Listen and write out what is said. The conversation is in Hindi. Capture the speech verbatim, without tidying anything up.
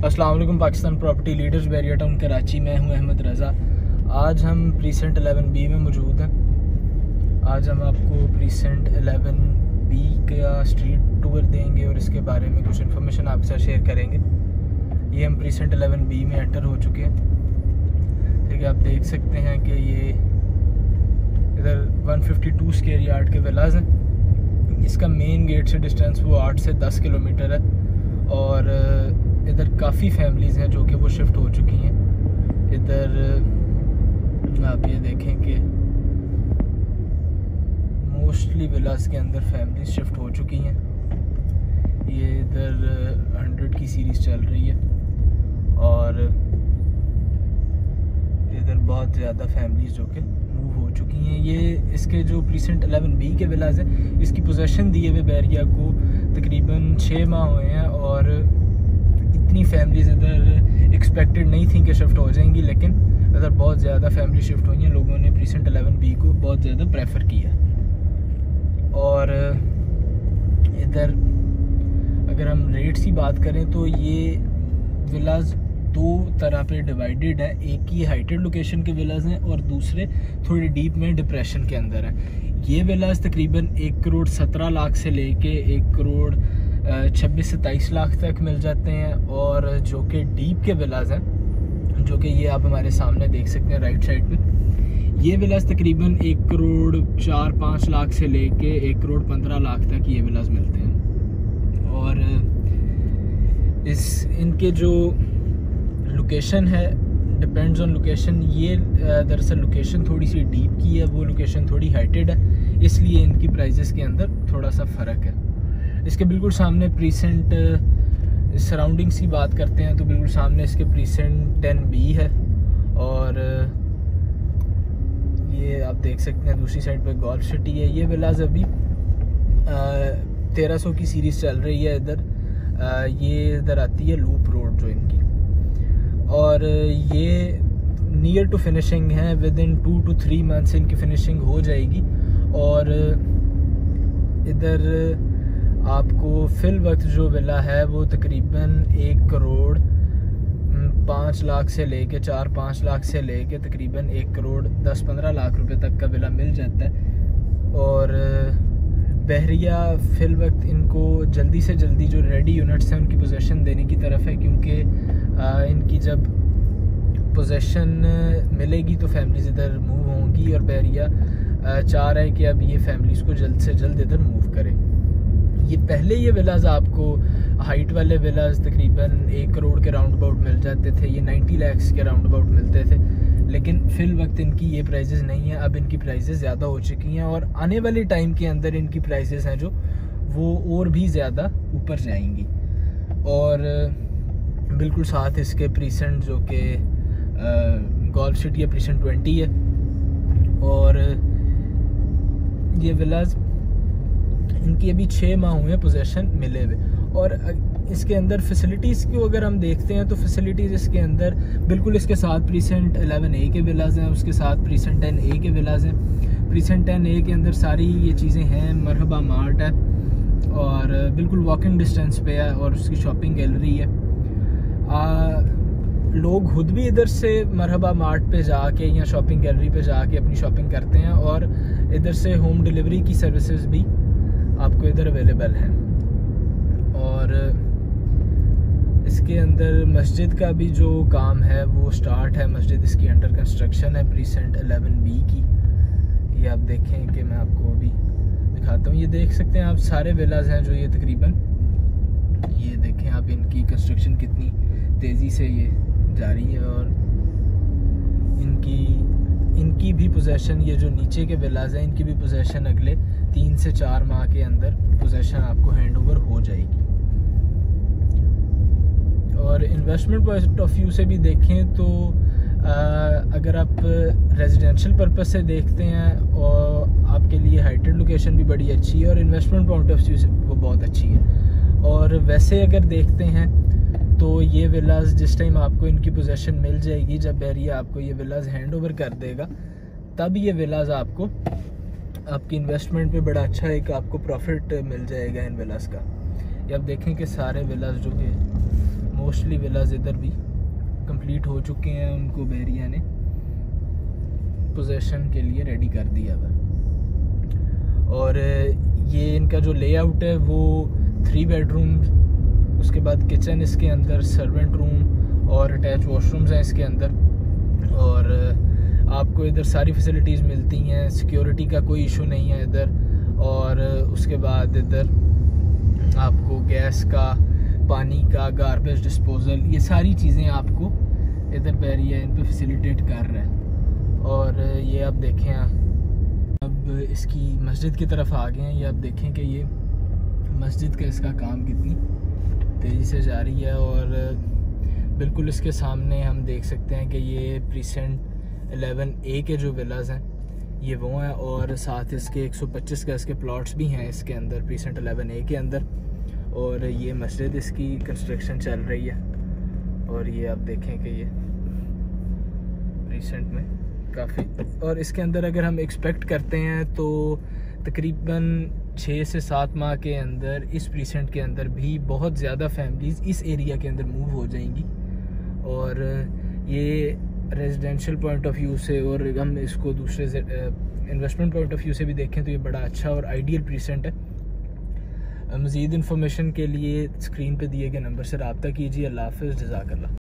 अस्सलाम वालेकुम। Pakistan property leaders Bahria town Karachi में हूँ अहमद रज़ा। आज हम प्रीसेंट इलेवन बी में मौजूद हैं। आज हम आपको प्रीसेंट इलेवन बी का स्ट्रीट टूर देंगे और इसके बारे में कुछ इन्फॉर्मेशन आपके साथ शेयर करेंगे। ये हम प्रीसेंट इलेवन बी में एंटर हो चुके हैं। ठीक है, आप देख सकते हैं कि ये इधर one fifty two square yard के विलाज हैं। इसका मेन गेट से डिस्टेंस वो आठ से दस किलोमीटर है और इधर काफ़ी फैमिलीज़ हैं जो कि वो शिफ्ट हो चुकी हैं। इधर आप ये देखें कि मोस्टली विलास के अंदर फैमिलीज शिफ्ट हो चुकी हैं। ये इधर हंड्रेड की सीरीज़ चल रही है और इधर बहुत ज़्यादा फैमिलीज़ जो कि मूव हो चुकी हैं। ये इसके जो प्रीसेंट इलेवन बी के विलाज हैं, इसकी पोजेसन दिए हुए बैरिया को तकरीबन छः माह हुए हैं और इतनी फैमिलीज़ इधर एक्सपेक्टेड नहीं थी कि शिफ्ट हो जाएंगी, लेकिन इधर बहुत ज़्यादा फैमिली शिफ्ट हुई हैं। लोगों ने प्रीसेंट इलेवन बी को बहुत ज़्यादा प्रेफर किया। और इधर अगर हम रेट्स की बात करें तो ये विलाज दो तरह पे डिवाइडेड है। एक ही हाइटेड लोकेशन के विलाज हैं और दूसरे थोड़ी डीप में डिप्रेशन के अंदर हैं। ये विलाज तकरीबन एक करोड़ सत्रह लाख से लेके एक करोड़ छब्बीस सत्ताईस लाख तक मिल जाते हैं। और जो कि डीप के विलाज हैं, जो कि ये आप हमारे सामने देख सकते हैं राइट साइड पे, ये विलाज तकरीबन एक करोड़ चार पाँच लाख से लेके एक करोड़ पंद्रह लाख तक ये विलाज मिलते हैं। और इस इनके जो लोकेशन है डिपेंड्स ऑन लोकेशन। ये दरअसल लोकेशन थोड़ी सी डीप की है, वो लोकेशन थोड़ी हाइटेड है, इसलिए इनकी प्राइजेस के अंदर थोड़ा सा फ़र्क है। इसके बिल्कुल सामने प्रीसेंट सराउंडिंग्स की बात करते हैं तो बिल्कुल सामने इसके प्रीसेंट टेन बी है और ये आप देख सकते हैं दूसरी साइड पे गोल्फ सिटी है। ये विलाज अभी तेरह सौ की सीरीज़ चल रही है। इधर आ, ये इधर आती है लूप रोड जो इनकी, और ये नियर टू फिनिशिंग है। Within two two three months इनकी फिनिशिंग हो जाएगी। और इधर आपको फिल वक्त जो विला है वो तकरीबन एक करोड़ पाँच लाख से लेके चार पाँच लाख से लेके तकरीबन एक करोड़ दस पंद्रह लाख रुपए तक का विला मिल जाता है। और बहरिया फिल वक्त इनको जल्दी से जल्दी जो रेडी यूनिट्स हैं उनकी पोजेसन देने की तरफ है, क्योंकि इनकी जब पोजेसन मिलेगी तो फैमिलीज इधर मूव होंगी और बहरिया चाह रहा है कि अब ये फैमिलीज़ को जल्द से जल्द इधर मूव करें। ये पहले ये विलाज आपको हाइट वाले विलाज तकरीबन एक करोड़ के राउंड अबाउट मिल जाते थे। ये नाइन्टी लैक्स के राउंड अबाउट मिलते थे, लेकिन फिल वक्त इनकी ये प्राइजेस नहीं है। अब इनकी प्राइजेस ज़्यादा हो चुकी हैं और आने वाले टाइम के अंदर इनकी प्राइजेस हैं जो वो और भी ज़्यादा ऊपर जाएंगी। और बिल्कुल साथ इसके प्रीसेंट जो कि गोल्फ सिटी है प्रीसेंट ट्वेंटी है। और ये विलाज इनकी अभी छः माह हुए पोजेसन मिले हुए। और इसके अंदर फैसिलिटीज़ को अगर हम देखते हैं तो फैसिलिटीज़ इसके अंदर बिल्कुल इसके साथ प्रीसेंट इलेवन ए के विलाज हैं, उसके साथ प्रीसेंट टेन ए के विलाज हैं। प्रीसेंट टेन ए के अंदर सारी ये चीज़ें हैं। मरहबा मार्ट है और बिल्कुल वॉकिंग डिस्टेंस पे है और उसकी शॉपिंग गैलरी है। आ, लोग खुद भी इधर से मरहबा मार्ट पे जाके या शॉपिंग गैलरी पे जाके अपनी शॉपिंग करते हैं और इधर से होम डिलीवरी की सर्विसेज भी आपको इधर अवेलेबल है। और इसके अंदर मस्जिद का भी जो काम है वो स्टार्ट है। मस्जिद इसकी अंडर कंस्ट्रक्शन है प्रीसेंट इलेवन बी की। ये आप देखें कि मैं आपको अभी दिखाता हूँ। ये देख सकते हैं आप सारे विलाज हैं जो ये तकरीबन, ये देखें आप इनकी कंस्ट्रक्शन कितनी तेज़ी से ये जारी है। और इनकी इनकी भी पोजेसन, ये जो नीचे के विलाज हैं इनकी भी पोजेसन अगले तीन से चार माह के अंदर पोजेसन आपको हैंड ओवर हो जाएगी। और इन्वेस्टमेंट पॉइंट ऑफ व्यू से भी देखें तो आ, अगर आप रेजिडेंशियल पर्पस से देखते हैं और आपके लिए हाइटेड लोकेशन भी बड़ी अच्छी है और इन्वेस्टमेंट पॉइंट ऑफ व्यू से वो बहुत अच्छी है। और वैसे अगर देखते हैं तो ये विलाज जिस टाइम आपको इनकी पोजेसन मिल जाएगी, जब बहरिया आपको ये विलाज हैंड ओवर कर देगा, तब ये विलाज आपको आपकी इन्वेस्टमेंट पे बड़ा अच्छा एक आपको प्रॉफिट मिल जाएगा इन विलास का। ये आप देखें कि सारे विलास जो कि मोस्टली विलाज इधर भी कंप्लीट हो चुके हैं, उनको बहरिया ने पोजेशन के लिए रेडी कर दिया हुआ। और ये इनका जो लेआउट है वो थ्री बेडरूम, उसके बाद किचन इसके अंदर, सर्वेंट रूम और अटैच वॉशरूम्स हैं इसके अंदर। और आपको इधर सारी फैसिलिटीज़ मिलती हैं, सिक्योरिटी का कोई इशू नहीं है इधर। और उसके बाद इधर आपको गैस का, पानी का, गार्बेज डिस्पोजल, ये सारी चीज़ें आपको इधर बहरिया इन पे फैसिलिटेट कर रहा है। और ये आप देखें, अब इसकी मस्जिद की तरफ आ गए हैं। ये आप देखें कि ये मस्जिद का इसका काम कितनी तेज़ी से जारी है। और बिल्कुल इसके सामने हम देख सकते हैं कि ये प्रीसेंट इलेवन ए के जो विलाज हैं ये वो हैं, और साथ इसके एक सौ पच्चीस गज के प्लॉट्स भी हैं इसके अंदर प्रीसेंट इलेवन ए के अंदर। और ये मस्जिद इसकी कंस्ट्रक्शन चल रही है। और ये आप देखें कि ये प्रीसेंट में काफ़ी, और इसके अंदर अगर हम एक्सपेक्ट करते हैं तो तकरीबन छः से सात माह के अंदर इस प्रीसेंट के अंदर भी बहुत ज़्यादा फैमिलीज़ इस एरिया के अंदर मूव हो जाएंगी। और ये रेजिडेंशियल पॉइंट ऑफ व्यू से, और हम इसको दूसरे इन्वेस्टमेंट पॉइंट ऑफ व्यू से भी देखें तो ये बड़ा अच्छा और आइडियल प्रीसेंट है। मज़ीद इन्फॉर्मेशन के लिए स्क्रीन पे दिए गए नंबर से रब्ता कीजिए। अल्लाह हाफ़िज़, जज़ाकल्लाह।